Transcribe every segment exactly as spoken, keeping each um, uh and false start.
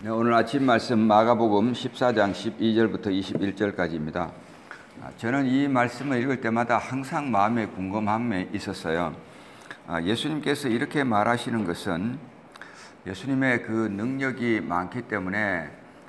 네, 오늘 아침 말씀 마가복음 십사 장 십이 절부터 이십일 절까지입니다. 저는 이 말씀을 읽을 때마다 항상 마음에 궁금함이 있었어요. 예수님께서 이렇게 말하시는 것은 예수님의 그 능력이 많기 때문에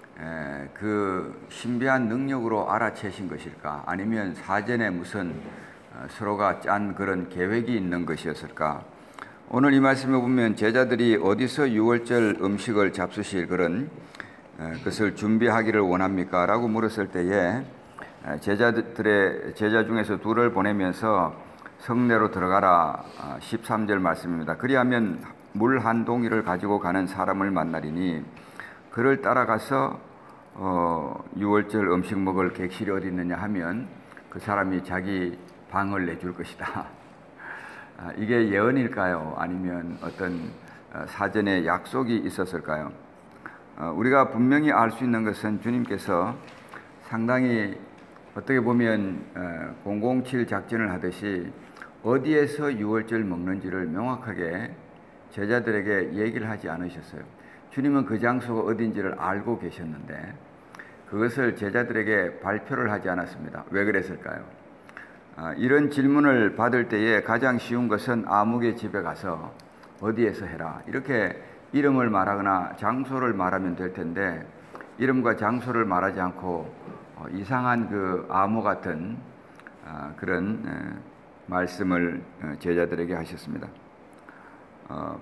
그 신비한 능력으로 알아채신 것일까? 아니면 사전에 무슨 서로가 짠 그런 계획이 있는 것이었을까? 오늘 이 말씀에 보면 제자들이 어디서 유월절 음식을 잡수실 그런 것을 준비하기를 원합니까? 라고 물었을 때에 제자들의 제자 중에서 둘을 보내면서 성내로 들어가라, 십삼 절 말씀입니다. 그리하면 물 한 동이를 가지고 가는 사람을 만나리니 그를 따라가서 어, 유월절 음식 먹을 객실이 어디 있느냐 하면 그 사람이 자기 방을 내줄 것이다. 이게 예언일까요? 아니면 어떤 사전에 약속이 있었을까요? 우리가 분명히 알 수 있는 것은 주님께서 상당히 어떻게 보면 공공칠 작전을 하듯이 어디에서 유월절 먹는지를 명확하게 제자들에게 얘기를 하지 않으셨어요. 주님은 그 장소가 어딘지를 알고 계셨는데 그것을 제자들에게 발표를 하지 않았습니다. 왜 그랬을까요? 아, 이런 질문을 받을 때에 가장 쉬운 것은 아무개 집에 가서 어디에서 해라 이렇게 이름을 말하거나 장소를 말하면 될 텐데 이름과 장소를 말하지 않고 어, 이상한 그 암호 같은 아, 그런 에, 말씀을 제자들에게 하셨습니다. 어,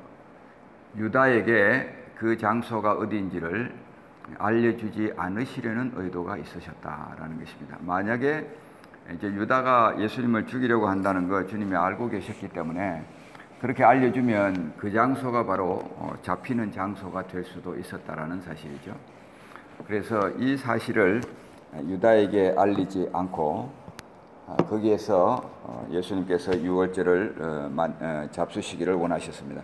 유다에게 그 장소가 어디인지를 알려주지 않으시려는 의도가 있으셨다라는 것입니다. 만약에 이제 유다가 예수님을 죽이려고 한다는 거 주님이 알고 계셨기 때문에 그렇게 알려주면 그 장소가 바로 잡히는 장소가 될 수도 있었다라는 사실이죠. 그래서 이 사실을 유다에게 알리지 않고 거기에서 예수님께서 유월절을 잡수시기를 원하셨습니다.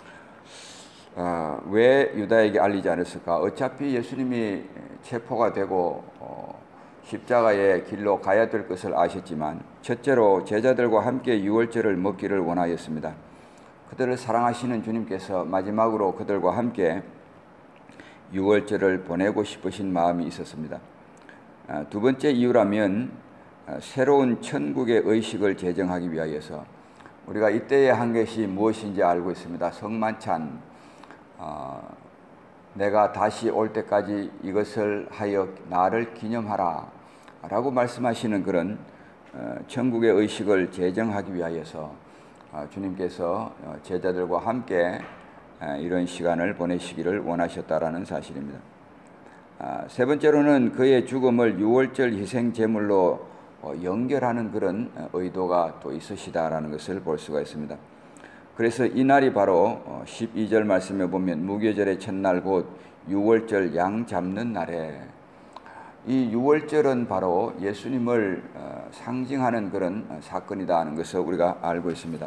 왜 유다에게 알리지 않았을까? 어차피 예수님이 체포가 되고 십자가의 길로 가야 될 것을 아셨지만 첫째로 제자들과 함께 유월절을 먹기를 원하였습니다. 그들을 사랑하시는 주님께서 마지막으로 그들과 함께 유월절을 보내고 싶으신 마음이 있었습니다. 두 번째 이유라면 새로운 천국의 의식을 제정하기 위하여서 우리가 이때에 한 것이 무엇인지 알고 있습니다. 성만찬, 어, 내가 다시 올 때까지 이것을 하여 나를 기념하라 라고 말씀하시는 그런 천국의 의식을 제정하기 위하여서 주님께서 제자들과 함께 이런 시간을 보내시기를 원하셨다라는 사실입니다. 세 번째로는 그의 죽음을 유월절 희생 제물로 연결하는 그런 의도가 또 있으시다라는 것을 볼 수가 있습니다. 그래서 이날이 바로 십이 절 말씀에 보면 무교절의 첫날 곧 유월절 양 잡는 날에 이 유월절은 바로 예수님을 상징하는 그런 사건이다 하는 것을 우리가 알고 있습니다.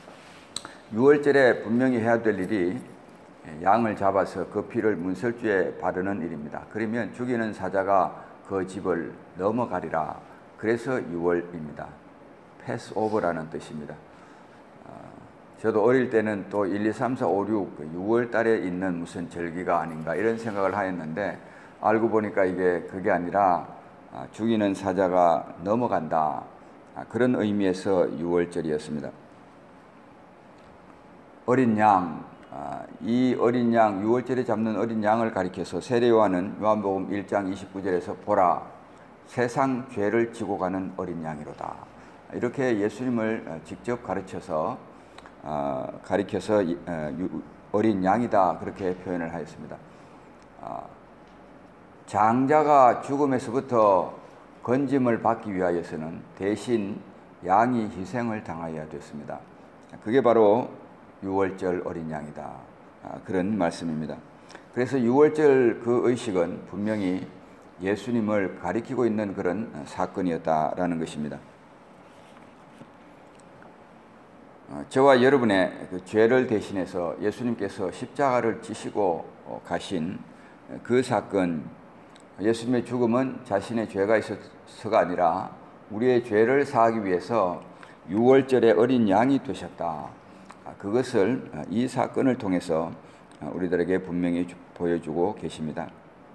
유월절에 분명히 해야 될 일이 양을 잡아서 그 피를 문설주에 바르는 일입니다. 그러면 죽이는 사자가 그 집을 넘어가리라. 그래서 유월입니다. 패스오버라는 뜻입니다. 저도 어릴 때는 또 일, 이, 삼, 사, 오, 육 유월 달에 있는 무슨 절기가 아닌가 이런 생각을 하였는데 알고 보니까 이게 그게 아니라 죽이는 사자가 넘어간다 그런 의미에서 유월절이었습니다. 어린 양, 이 어린 양 유월절에 잡는 어린 양을 가리켜서 세례요한은 요한복음 일 장 이십구 절에서 보라 세상 죄를 지고 가는 어린 양이로다 이렇게 예수님을 직접 가르쳐서 어, 가리켜서 어, 유, 어린 양이다 그렇게 표현을 하였습니다. 어, 장자가 죽음에서부터 건짐을 받기 위하여서는 대신 양이 희생을 당하여야 됐습니다. 그게 바로 유월절 어린 양이다 아, 그런 말씀입니다. 그래서 유월절 그 의식은 분명히 예수님을 가리키고 있는 그런 사건이었다라는 것입니다. 저와 여러분의 그 죄를 대신해서 예수님께서 십자가를 지시고 가신 그 사건, 예수님의 죽음은 자신의 죄가 있어서가 아니라 우리의 죄를 사하기 위해서 유월절의 어린 양이 되셨다. 그것을 이 사건을 통해서 우리들에게 분명히 보여주고 계십니다.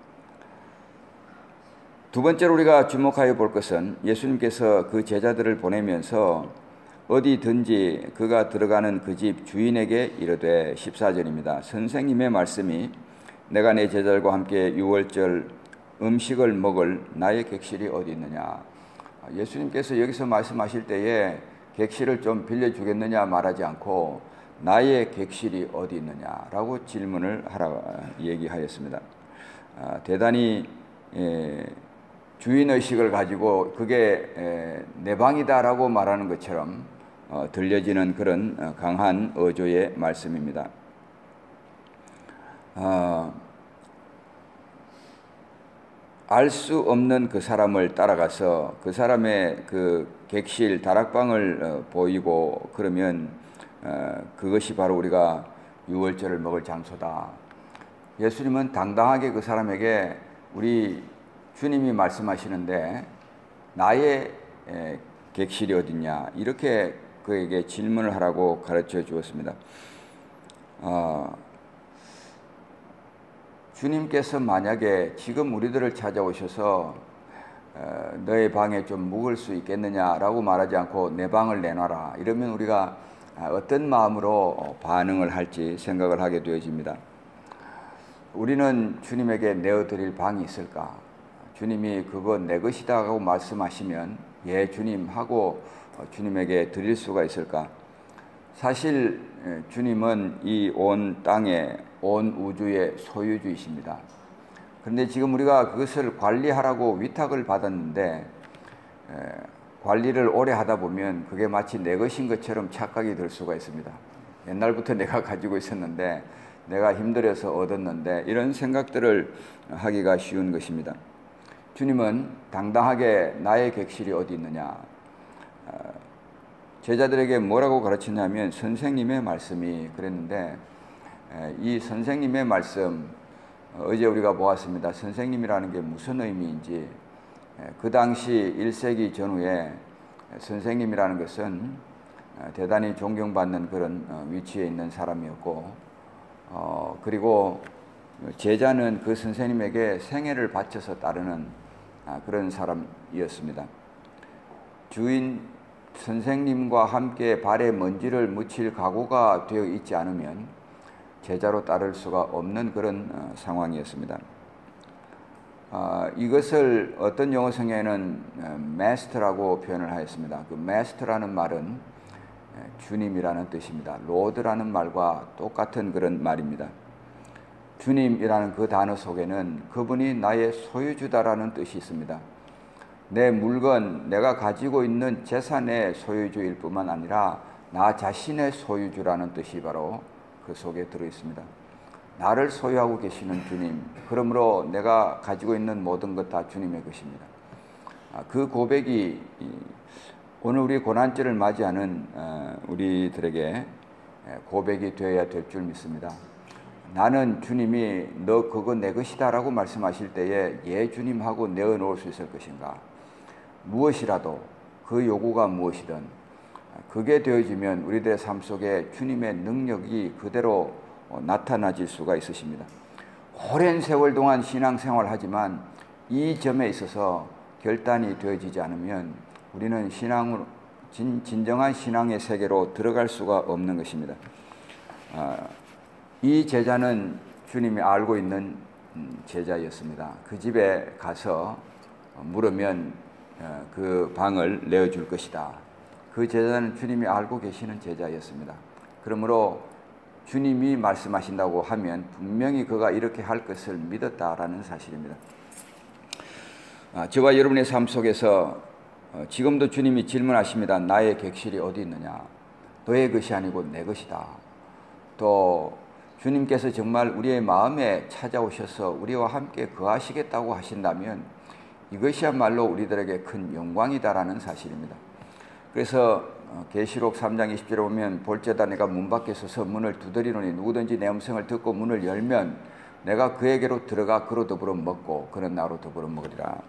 두 번째로 우리가 주목하여 볼 것은 예수님께서 그 제자들을 보내면서 어디든지 그가 들어가는 그 집 주인에게 이르되 십사 절입니다. 선생님의 말씀이 내가 내 제자들과 함께 유월절 음식을 먹을 나의 객실이 어디 있느냐. 예수님께서 여기서 말씀하실 때에 객실을 좀 빌려주겠느냐 말하지 않고 나의 객실이 어디 있느냐라고 질문을 하라 얘기하였습니다. 아, 대단히 에, 주인의식을 가지고 그게 에, 내 방이다라고 말하는 것처럼 어, 들려지는 그런 어, 강한 어조의 말씀입니다. 어, 알 수 없는 그 사람을 따라가서 그 사람의 그 객실 다락방을 어, 보이고 그러면 어, 그것이 바로 우리가 유월절을 먹을 장소다. 예수님은 당당하게 그 사람에게 우리 주님이 말씀하시는데 나의 에, 객실이 어딨냐 이렇게 그에게 질문을 하라고 가르쳐 주었습니다. 어, 주님께서 만약에 지금 우리들을 찾아오셔서 어, 너의 방에 좀 묵을 수 있겠느냐라고 말하지 않고 내 방을 내놔라 이러면 우리가 어떤 마음으로 반응을 할지 생각을 하게 되어집니다. 우리는 주님에게 내어드릴 방이 있을까? 주님이 그거 내 것이다 하고 말씀하시면 예 주님 하고 주님에게 드릴 수가 있을까? 사실 주님은 이 온 땅에 온 우주의 소유주이십니다. 그런데 지금 우리가 그것을 관리하라고 위탁을 받았는데 관리를 오래 하다 보면 그게 마치 내 것인 것처럼 착각이 들 수가 있습니다. 옛날부터 내가 가지고 있었는데 내가 힘들어서 얻었는데 이런 생각들을 하기가 쉬운 것입니다. 주님은 당당하게 나의 객실이 어디 있느냐. 제자들에게 뭐라고 가르치냐면 선생님의 말씀이 그랬는데 이 선생님의 말씀 어제 우리가 보았습니다. 선생님이라는 게 무슨 의미인지 그 당시 일 세기 전후에 선생님이라는 것은 대단히 존경받는 그런 위치에 있는 사람이었고 어, 그리고 제자는 그 선생님에게 생애를 바쳐서 따르는 그런 사람이었습니다. 주인 선생님과 함께 발에 먼지를 묻힐 각오가 되어 있지 않으면 제자로 따를 수가 없는 그런 어, 상황이었습니다. 어, 이것을 어떤 영어 성경에는 마스터라고 표현을 하였습니다. 그 마스터라는 말은 주님이라는 뜻입니다. 로드라는 말과 똑같은 그런 말입니다. 주님이라는 그 단어 속에는 그분이 나의 소유주다라는 뜻이 있습니다. 내 물건, 내가 가지고 있는 재산의 소유주일 뿐만 아니라 나 자신의 소유주라는 뜻이 바로 그 속에 들어 있습니다. 나를 소유하고 계시는 주님, 그러므로 내가 가지고 있는 모든 것 다 주님의 것입니다. 그 고백이 오늘 우리 고난절을 맞이하는 우리들에게 고백이 되어야 될 줄 믿습니다. 나는 주님이 너 그거 내 것이다 라고 말씀하실 때에 예 주님 하고 내어놓을 수 있을 것인가. 무엇이라도 그 요구가 무엇이든 그게 되어지면 우리들의 삶 속에 주님의 능력이 그대로 나타나질 수가 있으십니다. 오랜 세월 동안 신앙생활을 하지만 이 점에 있어서 결단이 되어지지 않으면 우리는 신앙으로 진, 진정한 신앙의 세계로 들어갈 수가 없는 것입니다. 아, 이 제자는 주님이 알고 있는 제자였습니다. 그 집에 가서 물으면 그 방을 내어줄 것이다. 그 제자는 주님이 알고 계시는 제자였습니다. 그러므로 주님이 말씀하신다고 하면 분명히 그가 이렇게 할 것을 믿었다라는 사실입니다. 저와 여러분의 삶 속에서 지금도 주님이 질문하십니다. 나의 객실이 어디 있느냐? 너의 것이 아니고 내 것이다. 또 주님께서 정말 우리의 마음에 찾아오셔서 우리와 함께 거하시겠다고 하신다면 이것이야말로 우리들에게 큰 영광이다라는 사실입니다. 그래서 계시록 삼 장 이십 절에 보면 볼지어다 내가 문 밖에 서서 문을 두드리노니 누구든지 내 음성을 듣고 문을 열면 내가 그에게로 들어가 그로 더불어 먹고 그는 나로 더불어 먹으리라.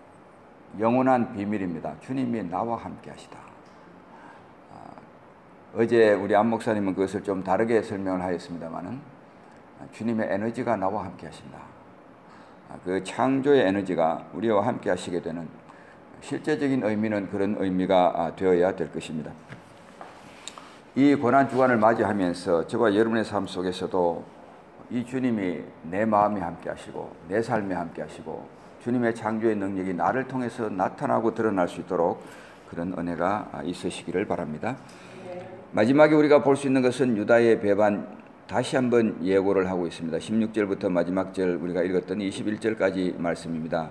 영원한 비밀입니다. 주님이 나와 함께 하시다. 어제 우리 안 목사님은 그것을 좀 다르게 설명을 하였습니다마는 주님의 에너지가 나와 함께 하신다. 그 창조의 에너지가 우리와 함께 하시게 되는 실제적인 의미는 그런 의미가 되어야 될 것입니다. 이 고난 주간을 맞이하면서 저와 여러분의 삶 속에서도 이 주님이 내 마음에 함께 하시고 내 삶에 함께 하시고 주님의 창조의 능력이 나를 통해서 나타나고 드러날 수 있도록 그런 은혜가 있으시기를 바랍니다. 마지막에 우리가 볼 수 있는 것은 유다의 배반, 다시 한번 예고를 하고 있습니다. 십육 절부터 마지막 절 우리가 읽었던 이십일 절까지 말씀입니다.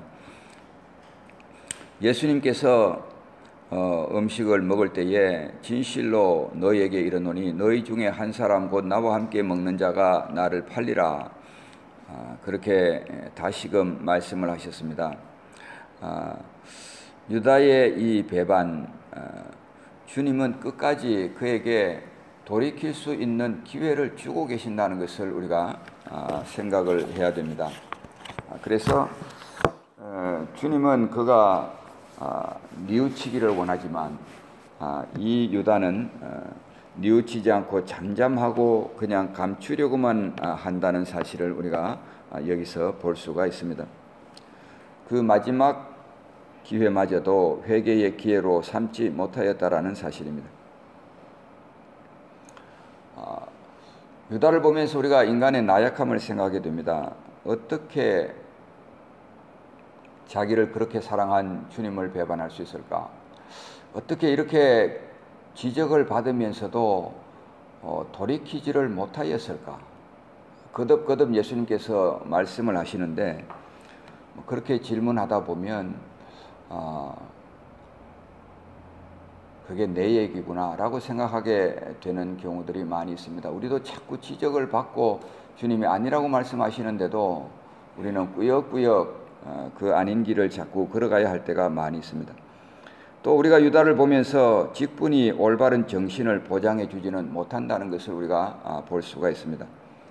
예수님께서 어, 음식을 먹을 때에 진실로 너희에게 이르노니 너희 중에 한 사람 곧 나와 함께 먹는 자가 나를 팔리라. 아, 그렇게 다시금 말씀을 하셨습니다. 아, 유다의 이 배반, 아, 주님은 끝까지 그에게 돌이킬 수 있는 기회를 주고 계신다는 것을 우리가 아, 생각을 해야 됩니다. 아, 그래서 어, 주님은 그가 아, 뉘우치기를 원하지만 아, 이 유다는 어, 뉘우치지 않고 잠잠하고 그냥 감추려고만 아, 한다는 사실을 우리가 아, 여기서 볼 수가 있습니다. 그 마지막 기회마저도 회개의 기회로 삼지 못하였다라는 사실입니다. 아, 유다를 보면서 우리가 인간의 나약함을 생각하게 됩니다. 어떻게 자기를 그렇게 사랑한 주님을 배반할 수 있을까? 어떻게 이렇게 지적을 받으면서도 어, 돌이키지를 못하였을까? 거듭거듭 예수님께서 말씀을 하시는데 그렇게 질문하다 보면 어, 그게 내 얘기구나 라고 생각하게 되는 경우들이 많이 있습니다. 우리도 자꾸 지적을 받고 주님이 아니라고 말씀하시는데도 우리는 꾸역꾸역 그 아닌 길을 자꾸 걸어가야 할 때가 많이 있습니다. 또 우리가 유다를 보면서 직분이 올바른 정신을 보장해 주지는 못한다는 것을 우리가 볼 수가 있습니다.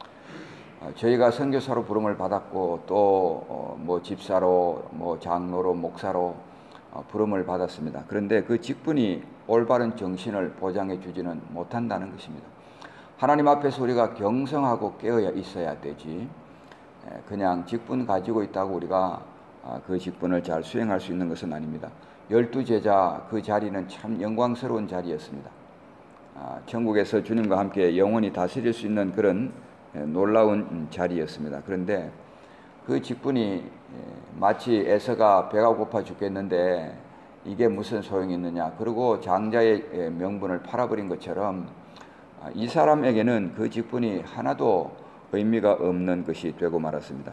저희가 선교사로 부름을 받았고 또 뭐 집사로, 뭐 장로로, 목사로 부름을 받았습니다. 그런데 그 직분이 올바른 정신을 보장해 주지는 못한다는 것입니다. 하나님 앞에서 우리가 경성하고 깨어 있어야 되지 그냥 직분 가지고 있다고 우리가 그 직분을 잘 수행할 수 있는 것은 아닙니다. 열두 제자 그 자리는 참 영광스러운 자리였습니다. 천국에서 주님과 함께 영원히 다스릴 수 있는 그런 놀라운 자리였습니다. 그런데 그 직분이 마치 에서가 배가 고파 죽겠는데 이게 무슨 소용이 있느냐, 그리고 장자의 명분을 팔아버린 것처럼 이 사람에게는 그 직분이 하나도 의미가 없는 것이 되고 말았습니다.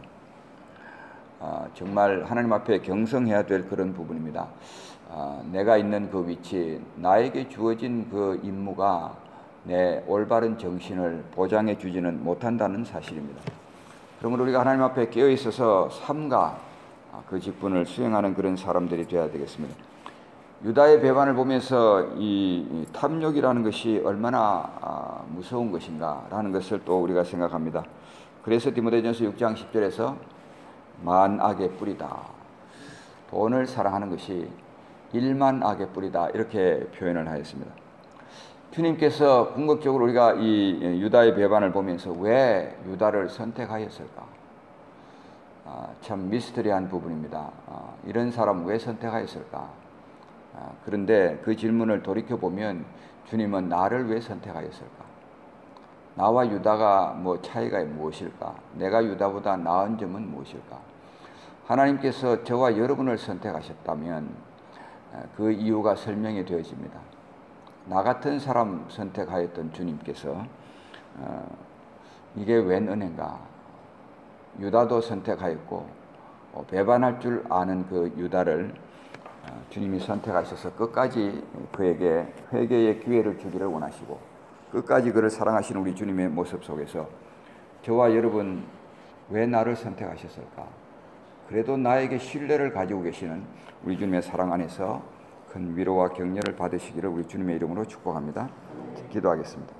아, 정말 하나님 앞에 경성해야 될 그런 부분입니다. 아, 내가 있는 그 위치, 나에게 주어진 그 임무가 내 올바른 정신을 보장해 주지는 못한다는 사실입니다. 그러므로 우리가 하나님 앞에 깨어 있어서 삼가 그 직분을 수행하는 그런 사람들이 되어야 되겠습니다. 유다의 배반을 보면서 이 탐욕이라는 것이 얼마나 무서운 것인가라는 것을 또 우리가 생각합니다. 그래서 디모데전서 육 장 십 절에서 만악의 뿌리다, 돈을 사랑하는 것이 일만악의 뿌리다, 이렇게 표현을 하였습니다. 주님께서 궁극적으로 우리가 이 유다의 배반을 보면서 왜 유다를 선택하였을까? 아, 참 미스터리한 부분입니다. 아, 이런 사람 왜 선택하였을까? 아, 그런데 그 질문을 돌이켜보면 주님은 나를 왜 선택하였을까? 나와 유다가 뭐 차이가 무엇일까? 내가 유다보다 나은 점은 무엇일까? 하나님께서 저와 여러분을 선택하셨다면 그 이유가 설명이 되어집니다. 나 같은 사람 선택하였던 주님께서 어, 이게 웬 은혜인가? 유다도 선택하였고 어, 배반할 줄 아는 그 유다를 어, 주님이 선택하셔서 끝까지 그에게 회개의 기회를 주기를 원하시고 끝까지 그를 사랑하시는 우리 주님의 모습 속에서 저와 여러분 왜 나를 선택하셨을까? 그래도 나에게 신뢰를 가지고 계시는 우리 주님의 사랑 안에서 큰 위로와 격려를 받으시기를 우리 주님의 이름으로 축복합니다. 기도하겠습니다.